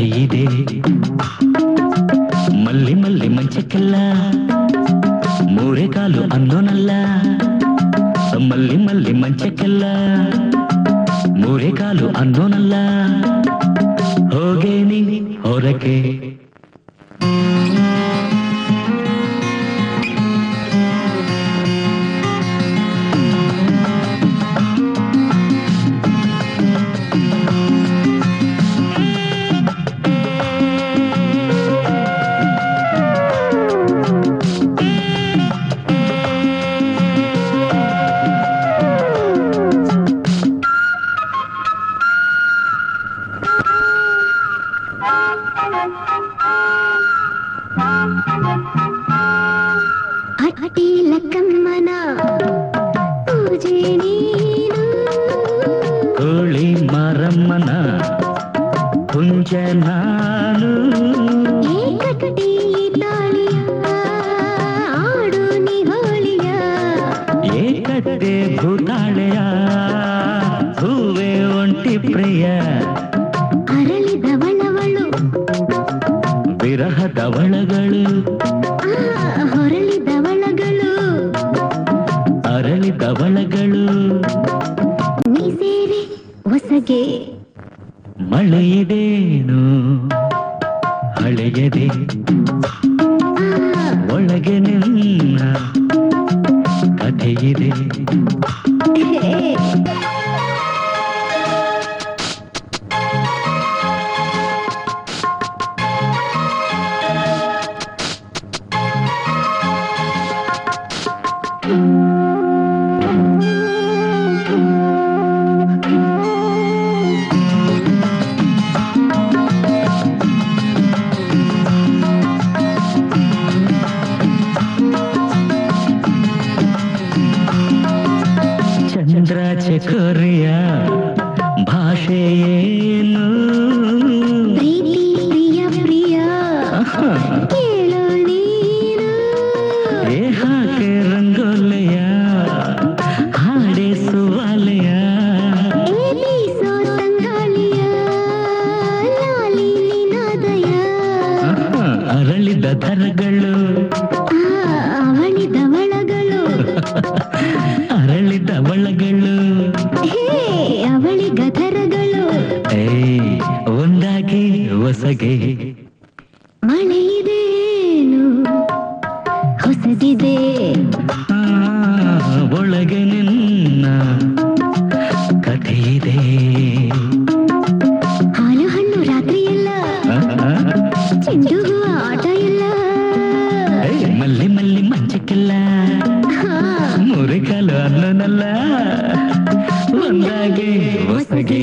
ಇದೆ ಮಲ್ಲಿ ಮಲ್ಲಿ ಮಂಚಕ್ಕೆಲ್ಲ ಮೂರೇ ಕಾಲು ಅನ್ನೋನಲ್ಲ ಮಲ್ಲಿ ಮಲ್ಲಿ ಮಂಚಕ್ಕೆಲ್ಲ ಮೂರೇ ಕಾಲು ಅನ್ನೋನಲ್ಲ ಹೋಗೇನಿ ಹೊರಕ್ಕೆ ಅಟ್ಟಿಲಕ್ಕಮ್ಮನ ಪೂಜೆ ನೀನು ಕೋಳಿ ಮಾರಮ್ಮನ ಪುಂಜ ನಾನು ಏಕಟಿ ತಾಳಿಯ ಆಡು ನಿಗೋಳಿಯ ಏಕಟ್ಟೆ ಭೂತಾಳೆಯ ಹೂವೆ ಒಂಟಿ ಪ್ರಿಯ ಅರಳಿದವಳವಳು ವಿರಹದವಳಗಳು ಹೊರಳಿದವಳಗಳು ಅರಳಿದವಳಗಳು ನೀ ಸೇರಿ ಹೊಸಗೆ ಮಳೆಯಿದೇನು ಹಳೆಯದೆ ಒಳಗೆ ನಿನ್ನ ಕಥೆಯಿದೆ ಚಂದ್ರ ಚಕೋರಿಯ ಭಾಷೆ ಏನು ಪ್ರೀತಿ ಪ್ರಿಯ ಪ್ರಿಯ ಕೇಳು ನೀನು ಹಾಕೆ ರಂಗೋಲೆಯ ಹಾಡೆ ಸುವಾಲೆಯ ಬೀಸೋ ತಂಗಾಳಿಯ ಲಾಲಿ ನಿನಾದಯ ಅರಳಿದ ದರಗಳು ಅವಳಿದವಳಗಳು ಅರಳಿದವಳಗಳು ಅವಳಿಗಧರಗಳು ಒಂದಾಗಿ ಹೊಸಗೆ ಮಳೆಯಿದೇನು ಹೊಸದಿದೆ ಒಳಗೆ ನಿನ್ನ ಕಥೆಯಿದೆ ಹಾಲು ಹಣ್ಣು ರಾತ್ರಿಯೆಲ್ಲ ಚೆಂಡು ಹೂವ ಆಟ ಎಲ್ಲ ಮಲ್ಲಿ ಮಲ್ಲಿ ಮಂಚಕ್ಕೆಲ್ಲ ಮೂರೇ ಕಾಲು ಅನ್ನೋನಲ್ಲ ಒಂದಾಗಿ ಹೊಸಗೆ